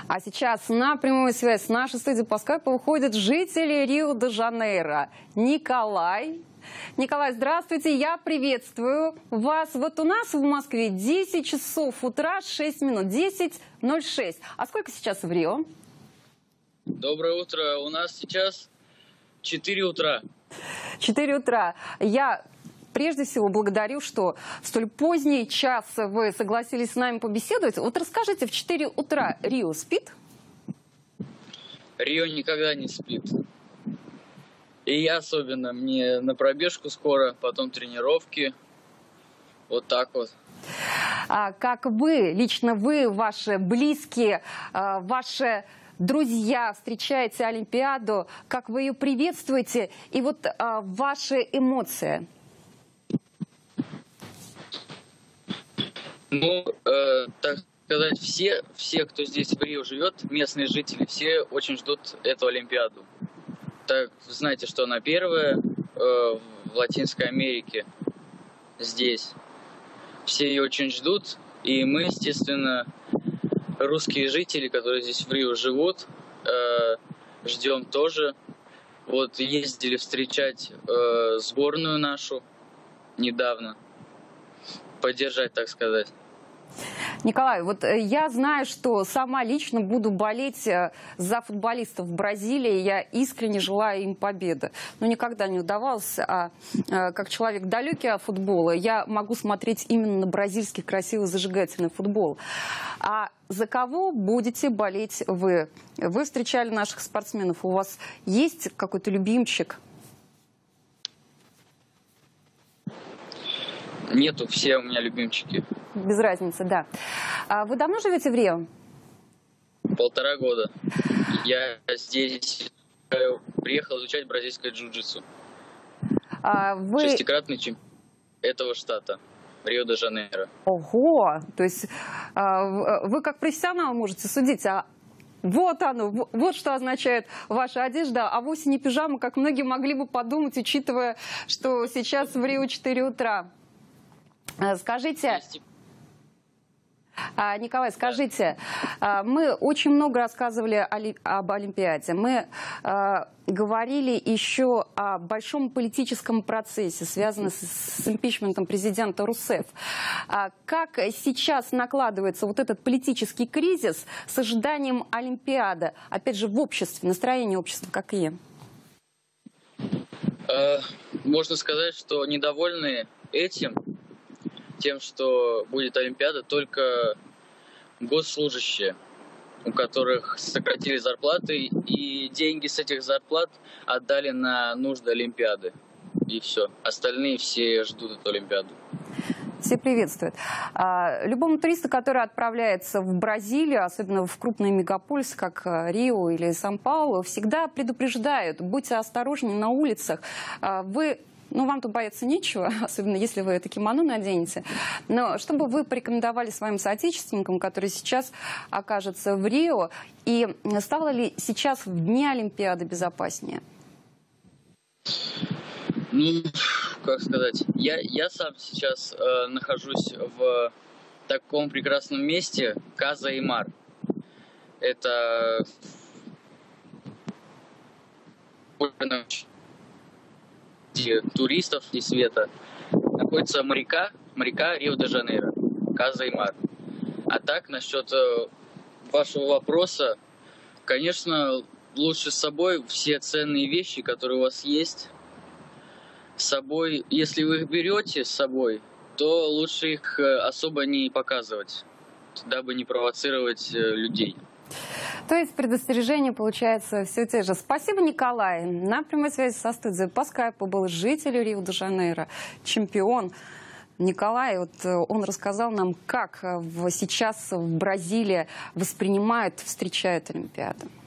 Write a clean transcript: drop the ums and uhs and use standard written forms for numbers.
А сейчас на прямую связь с нашей студией по скайпу выходит житель Рио-де-Жанейро Николай. Николай, здравствуйте, я приветствую вас. Вот у нас в Москве 10 часов утра, 6 минут, 10:06. А сколько сейчас в Рио? Доброе утро, у нас сейчас 4 утра. 4 утра. Я прежде всего благодарю, что в столь поздний час вы согласились с нами побеседовать. Вот расскажите, в 4 утра Рио спит? Рио никогда не спит. И я особенно. Мне на пробежку скоро, потом тренировки. Вот так вот. А как вы, лично вы, ваши близкие, ваши друзья встречаете Олимпиаду, как вы ее приветствуете, и вот ваши эмоции? Ну, так сказать, все, кто здесь в Рио живет, местные жители, все очень ждут эту Олимпиаду. Так, знаете, что она первая в Латинской Америке здесь. Все ее очень ждут, и мы, естественно, русские жители, которые здесь в Рио живут, ждем тоже. Вот ездили встречать сборную нашу недавно, поддержать, так сказать. Николай, вот я знаю, что сама лично буду болеть за футболистов Бразилии. Я искренне желаю им победы. Но никогда не удавалось. Как человек далекий от футбола, я могу смотреть именно на бразильский красивый зажигательный футбол. А за кого будете болеть вы? Вы встречали наших спортсменов. У вас есть какой-то любимчик? Нету, все у меня любимчики. Без разницы, да. А вы давно живете в Рио? 1,5 года. Я здесь приехал изучать бразильское джиу-джитсу. Шестикратный чемпион этого штата, Рио-де-Жанейро. Ого! То есть вы как профессионал можете судить, вот оно, вот что означает ваша одежда, а вовсе не пижама, как многие могли бы подумать, учитывая, что сейчас в Рио 4 утра. Скажите, Николай, скажите, мы очень много рассказывали об Олимпиаде. Мы говорили еще о большом политическом процессе, связанном с импичментом президента Руссефф. Как сейчас накладывается вот этот политический кризис с ожиданием Олимпиады? Опять же, в обществе, настроение общества какие? Можно сказать, что недовольны тем, что будет Олимпиада, только госслужащие, у которых сократили зарплаты, и деньги с этих зарплат отдали на нужды Олимпиады. И все. Остальные все ждут эту Олимпиаду. Все приветствуют. Любому туристу, который отправляется в Бразилию, особенно в крупные мегаполисы, как Рио или Сан-Паулу, всегда предупреждают: будьте осторожнее на улицах. Вам тут бояться нечего, особенно если вы это кимоно наденете. Но что бы вы порекомендовали своим соотечественникам, которые сейчас окажутся в Рио, и стало ли сейчас в дни Олимпиады безопаснее? Ну, как сказать, я сам сейчас нахожусь в таком прекрасном месте, Каза-и-Мар. Это туристов и света. Находится моряка Рио-де-Жанейро, Каза-и-Мар. А так, насчет вашего вопроса, конечно, лучше с собой все ценные вещи, которые у вас есть, с собой. Если вы их берете с собой, то лучше их особо не показывать, дабы не провоцировать людей. То есть предостережения, получается, все те же. Спасибо, Николай. На прямой связи со студией по скайпу был житель Рио-де-Жанейро, чемпион Николай. Вот он рассказал нам, как сейчас в Бразилии встречают Олимпиаду.